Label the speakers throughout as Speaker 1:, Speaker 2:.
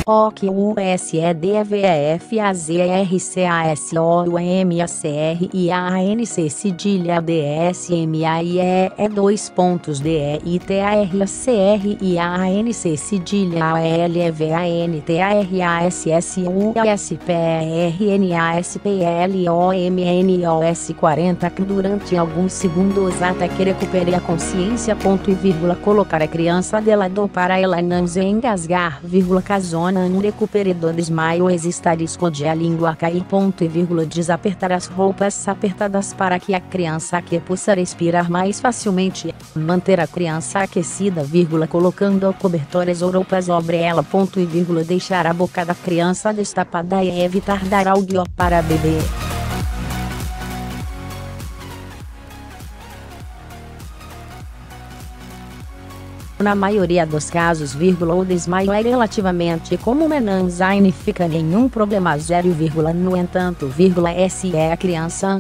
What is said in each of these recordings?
Speaker 1: OQUSEDVEFAZERCASOUMACRIANC cedilha DSMAIE 2 pontos DEITARCRIANC cedilha ALVANTASSUASPRNASPLOMNOS 40 durante alguns segundos até que recupere a consciência. Ponto e vírgula colocar a criança de lado para ela não se engasgar, vírgula caso não recupere do desmaio exista risco de a língua cair. Ponto e vírgula desapertar as roupas apertadas para que a criança que possa respirar mais facilmente, manter a criança aquecida, vírgula colocando cobertores ou roupas sobre ela. Ponto e vírgula deixar a boca da criança destapada e evitar dar algo para beber. Na maioria dos casos, o desmaio é relativamente comum e não significa nenhum problema. No entanto, se a criança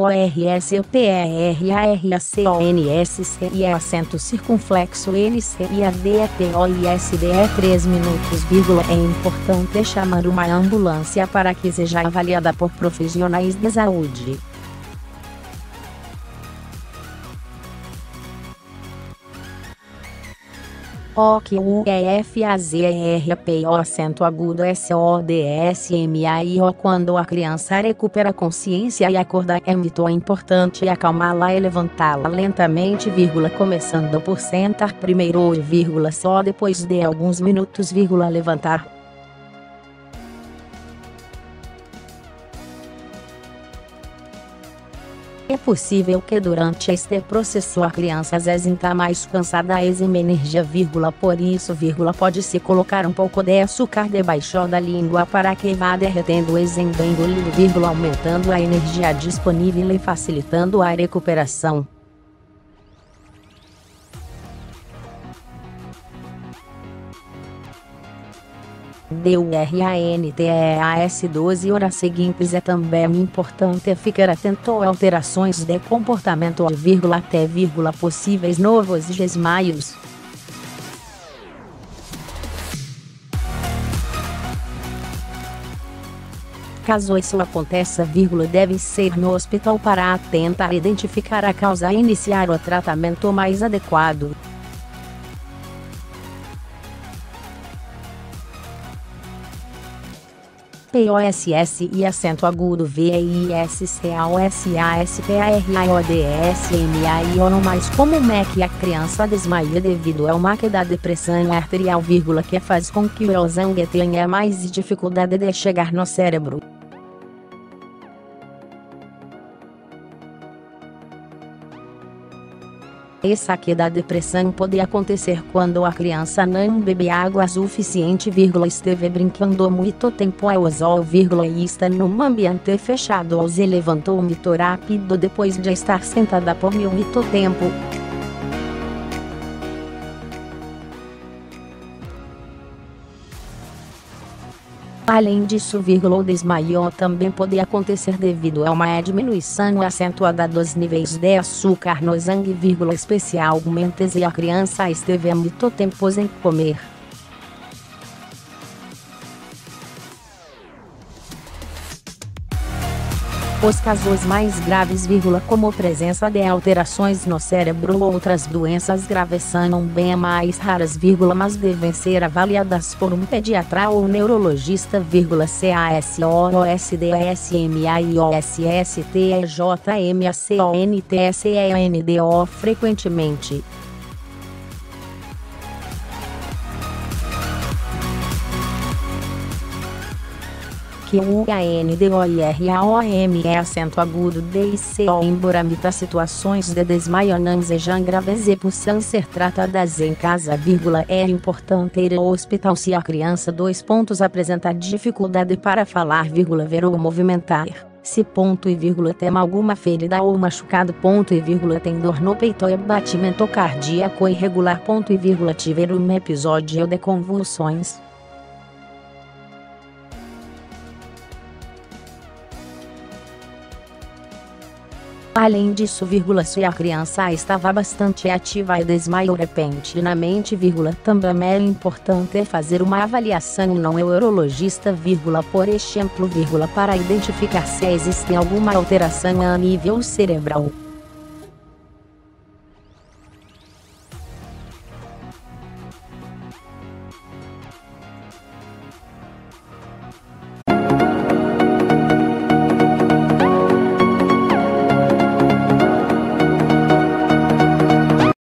Speaker 1: ORSPERACONSC e acento circunflexo NCIADEPOISDE 3 minutos, é importante chamar uma ambulância para que seja avaliada por profissionais de saúde. OQUEFAZERPO acento agudo SODSMAIO quando a criança recupera a consciência e acorda é muito importante acalmá-la e levantá-la lentamente, começando por sentar primeiro só depois de alguns minutos, levantar. É possível que durante este processo a criança se sinta mais cansada e sem energia, por isso, pode-se colocar um pouco de açúcar debaixo da língua para que vá derretendo e sendo engolido, aumentando a energia disponível e facilitando a recuperação. Durante 12 horas seguintes é também importante ficar atento a alterações de comportamento, até possíveis novos desmaios. Caso isso aconteça, deve ser no hospital para tentar identificar a causa e iniciar o tratamento mais adequado. POSS e acento agudo VISCAOSASPRIODSMAIO não mais comum é que a criança desmaie devido ao uma da depressão arterial, que faz com que o sangue tenha mais dificuldade de chegar no cérebro. Essa queda da depressão pode acontecer quando a criança não bebe água suficiente, esteve brincando muito tempo ao sol, e está num ambiente fechado ou se levantou muito rápido depois de estar sentada por muito tempo. Além disso, o desmaio também pode acontecer devido a uma diminuição acentuada dos níveis de açúcar no sangue, especialmente se a criança esteve muito tempo sem comer. Os casos mais graves, como presença de alterações no cérebro ou outras doenças graves são bem mais raras, mas devem ser avaliadas por um pediatra ou neurologista, CASORSDSMAIOSSTEJMACONTSEANDO frequentemente. QUANDOIRAOM é acento agudo DICO. Embora muitas situações de desmaio não sejam graves e possam ser tratadas em casa, é importante ir ao hospital se a criança apresentar dificuldade para falar, ver ou movimentar. Se tem alguma ferida ou machucado, tem dor no peito e batimento cardíaco irregular, tiver um episódio de convulsões. Além disso, se a criança estava bastante ativa e desmaiou repentinamente, também é importante fazer uma avaliação no neurologista, por exemplo, para identificar se existe alguma alteração a nível cerebral.